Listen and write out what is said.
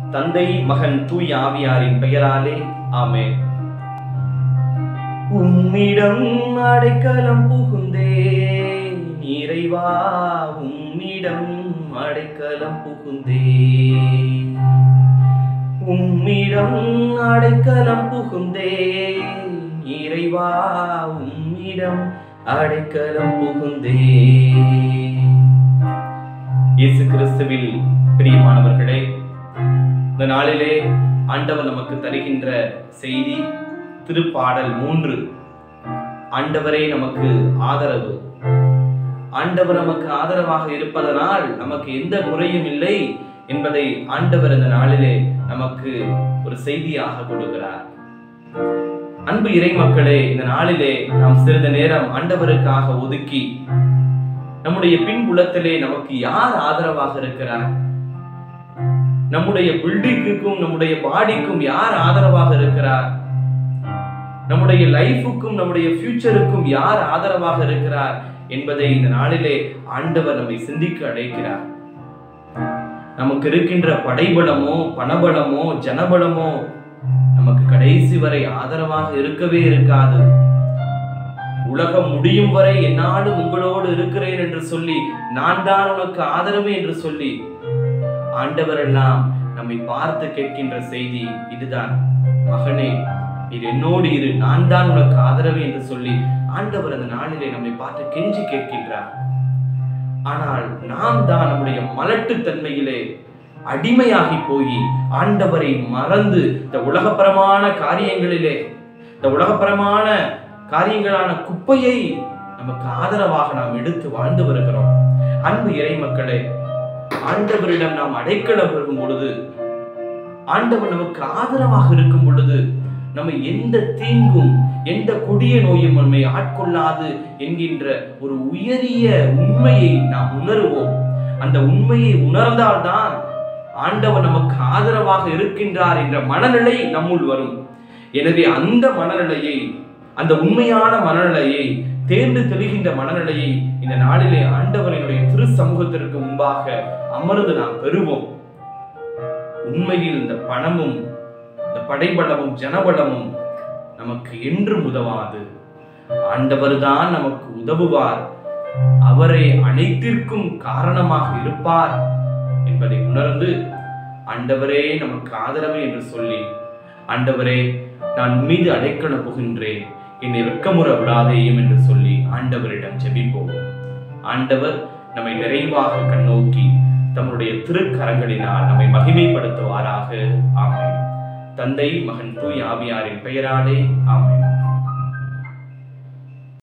தந்தை மகன் தூய் ஆவியாரின் பெயராலே ஆமென். உம்மிடம் அடைக்கலம் புகுந்தேன் இறைவா, உம்மிடம் அடைக்கலம் புகுந்தேன், உம்மிடம் அடைக்கலம் புகுந்தேன் இறைவா, உம்மிடம் அடைக்கலம் புகுந்தேன். இயேசு கிறிஸ்துவில் பிரியமானவர்களே, இந்த நாளிலே ஆண்டவர் நமக்கு தருகின்ற செய்தி திருப்பாடல் 3. ஆண்டவரே நமக்கு ஆதரவு. ஆண்டவர் நமக்கு ஆதரவாக இருப்பதனால் நமக்கு எந்த குறையும் இல்லை என்பதை ஆண்டவர் இந்த நாளிலே நமக்கு ஒரு செய்தியாக கொடுக்கிறார். அன்பு இறை மக்களே, இந்த நாளிலே நாம் சிறிது நேரம் ஆண்டவருக்காக ஒதுக்கி நம்முடைய பின்புலத்திலே நமக்கு யார் ஆதரவாக இருக்கிறார், நம்முடைய பில்டிங்குக்கும் நம்முடைய பாடிக்கும் யார் ஆதரவாக இருக்கிறார், நம்முடைய லைஃபுக்கும் நம்முடைய ஃபியூச்சருக்கும் யார் ஆதரவாக இருக்கிறார் என்பதை இந்த நாளிலே ஆண்டவர் நம்மை சிந்திக்க அழைக்கிறார். நமக்கு இருக்கின்ற படைபலமோ பணபலமோ ஜனபலமோ நமக்கு கடைசி வரை ஆதரவாக இருக்கவே இருக்காது. உலகம் முடியும் வரை என்னாலும் உங்களோடு இருக்கிறேன் என்று சொல்லி, நான் தான் உனக்கு ஆதரவு என்று சொல்லி ஆண்டவர் எல்லாம் நம்மை பார்த்து கேட்கின்ற செய்தி இதுதான். மகனே, இது என்னோடு இரு, நான் தான் உனக்கு ஆதரவு என்று சொல்லி ஆண்டவர் அந்த நாளிலே நம்மை பார்த்து கெஞ்சி கேட்கின்றார். ஆனால் நாம் தான் நம்முடைய மலட்டு தன்மையிலே அடிமையாகி போய் ஆண்டவரை மறந்து இந்த உலகப்பரமான காரியங்களிலே, இந்த உலகப்பரமான காரியங்களான குப்பையை நமக்கு ஆதரவாக நாம் எடுத்து வாழ்ந்து வருகிறோம். அன்பு இறை மக்களே, ஆண்டவரிடம் நாம் அடைக்கலம் பெறும் பொழுது, ஆண்டவர் நமக்கு ஆதரவாக இருக்கும் பொழுது, நம்ம எந்த தீங்கும் எந்த கொடிய நோயும் நம்மை ஆட்கொள்ளாது என்கின்ற ஒரு உயரிய உண்மையை நாம் உணர்வோம். அந்த உண்மையை உணர்ந்தால்தான் ஆண்டவர் நமக்கு ஆதரவாக இருக்கின்றார் என்ற மனநிலை நம்முள் வரும். எனவே அந்த மனநிலையை, அந்த உண்மையான மனநிலையை, தேர்ந்து தெளிகின்ற மனநிலையை இந்த நாளிலே ஆண்டவரினுடைய திரு சமூகத்திற்கு முன்பாக அமர்ந்து நாம் பெறுவோம். உண்மையில் இந்த பணமும் இந்த படைபலமும் ஜனபலமும் நமக்கு என்றும் உதவாது. ஆண்டவர் தான் நமக்கு உதவுவார், அவரே அனைத்திற்கும் காரணமாக இருப்பார் என்பதை உணர்ந்து, ஆண்டவரே நமக்கு ஆதரவு என்று சொல்லி, ஆண்டவரே நான் மீது அடைக்கலம் புகின்றேன், என்னை வெட்கமுற விடாதேயும் என்று சொல்லி ஆண்டவரிடம் ஜெபிப்போம். ஆண்டவர் நம்மை நிறைவாக கண்ணோக்கி தம்முடைய திருக்கரங்களினால் நம்மை மகிமைப்படுத்துவாராக. ஆமென். தந்தை மகன் தூய் ஆவியாரின் பெயராலே ஆமென்.